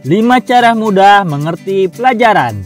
5 cara mudah mengerti pelajaran.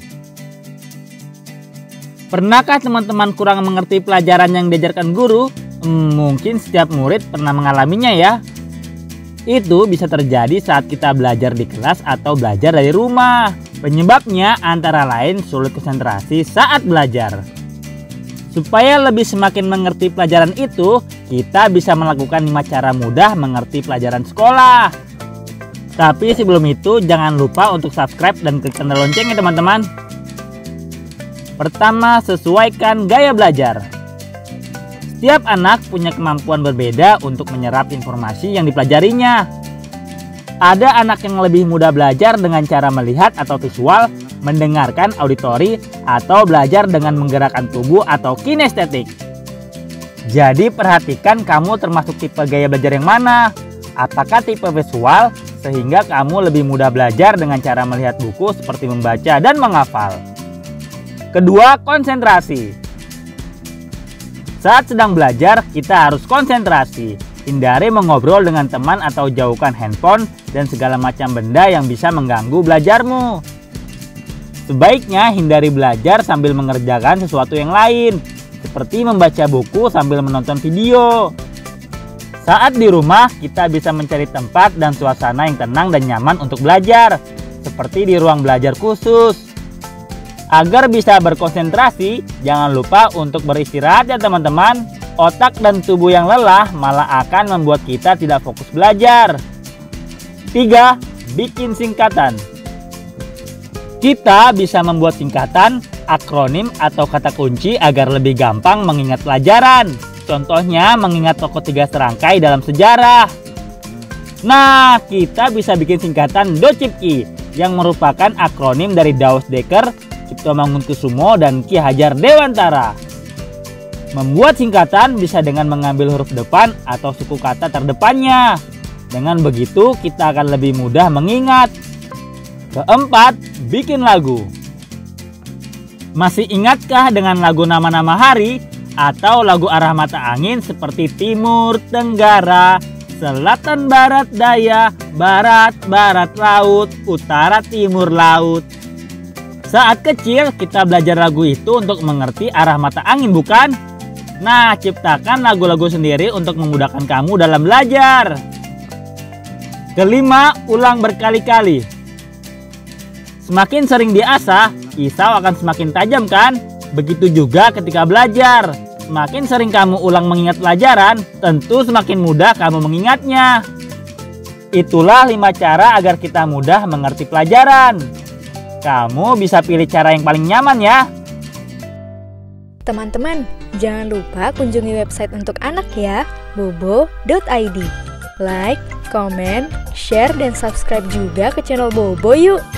Pernahkah teman-teman kurang mengerti pelajaran yang diajarkan guru? Mungkin setiap murid pernah mengalaminya ya. Itu bisa terjadi saat kita belajar di kelas atau belajar dari rumah. Penyebabnya antara lain sulit konsentrasi saat belajar. Supaya lebih semakin mengerti pelajaran itu, kita bisa melakukan 5 cara mudah mengerti pelajaran sekolah. Tapi sebelum itu jangan lupa untuk subscribe dan klik tanda lonceng ya teman-teman. Pertama, sesuaikan gaya belajar. Setiap anak punya kemampuan berbeda untuk menyerap informasi yang dipelajarinya. Ada anak yang lebih mudah belajar dengan cara melihat atau visual, mendengarkan auditori, atau belajar dengan menggerakkan tubuh atau kinestetik. Jadi perhatikan kamu termasuk tipe gaya belajar yang mana. Apakah tipe visual, sehingga kamu lebih mudah belajar dengan cara melihat buku seperti membaca dan menghafal. Kedua, konsentrasi. Saat sedang belajar, kita harus konsentrasi. Hindari mengobrol dengan teman atau jauhkan handphone dan segala macam benda yang bisa mengganggu belajarmu. Sebaiknya hindari belajar sambil mengerjakan sesuatu yang lain, seperti membaca buku sambil menonton video. Saat di rumah, kita bisa mencari tempat dan suasana yang tenang dan nyaman untuk belajar, seperti di ruang belajar khusus. Agar bisa berkonsentrasi, jangan lupa untuk beristirahat ya teman-teman. Otak dan tubuh yang lelah malah akan membuat kita tidak fokus belajar. 3. Bikin singkatan. Kita bisa membuat singkatan, akronim, atau kata kunci agar lebih gampang mengingat pelajaran. Contohnya mengingat tokoh 3 serangkai dalam sejarah. Nah, kita bisa bikin singkatan DoCipki yang merupakan akronim dari Daus Dekker, Cipto Mangunkusumo, dan Ki Hajar Dewantara. Membuat singkatan bisa dengan mengambil huruf depan atau suku kata terdepannya. Dengan begitu kita akan lebih mudah mengingat. Keempat, bikin lagu. Masih ingatkah dengan lagu nama-nama hari? Atau lagu arah mata angin seperti Timur, Tenggara, Selatan, Barat, Daya, Barat, Barat, Laut, Utara, Timur, Laut. Saat kecil kita belajar lagu itu untuk mengerti arah mata angin, bukan? Nah, ciptakan lagu-lagu sendiri untuk memudahkan kamu dalam belajar. Kelima, ulang berkali-kali. Semakin sering diasah, pisau akan semakin tajam kan? Begitu juga ketika belajar. Semakin sering kamu ulang mengingat pelajaran, tentu semakin mudah kamu mengingatnya. Itulah 5 cara agar kita mudah mengerti pelajaran. Kamu bisa pilih cara yang paling nyaman ya. Teman-teman, jangan lupa kunjungi website untuk anak ya, bobo.id. Like, comment, share, dan subscribe juga ke channel Bobo yuk.